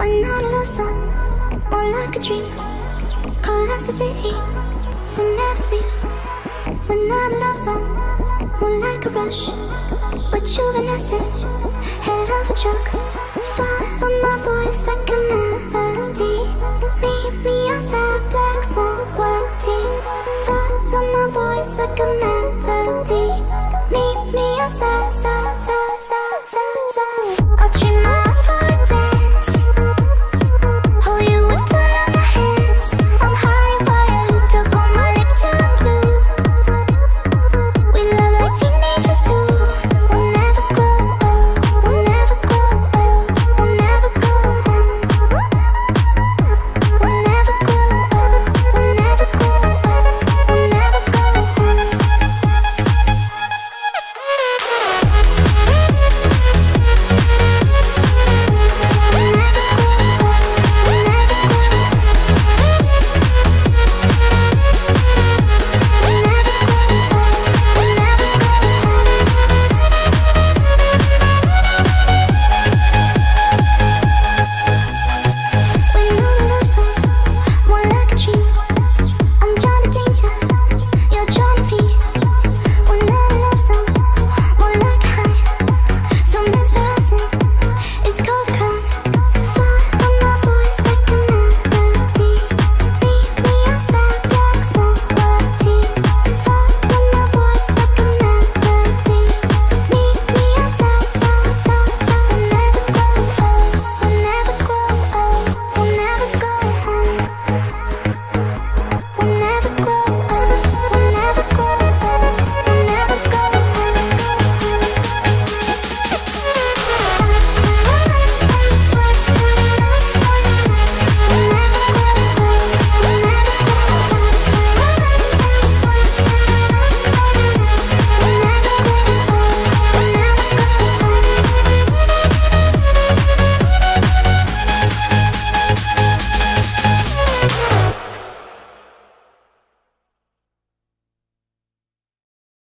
We're not a love song, more like a dream. Call us the city that never sleeps. We're not a love song, more like a rush. We're juvenecent, Helluva truck. Follow my voice like a melody. Meet me outside, black smoke, white teeth. Follow my voice like a melody.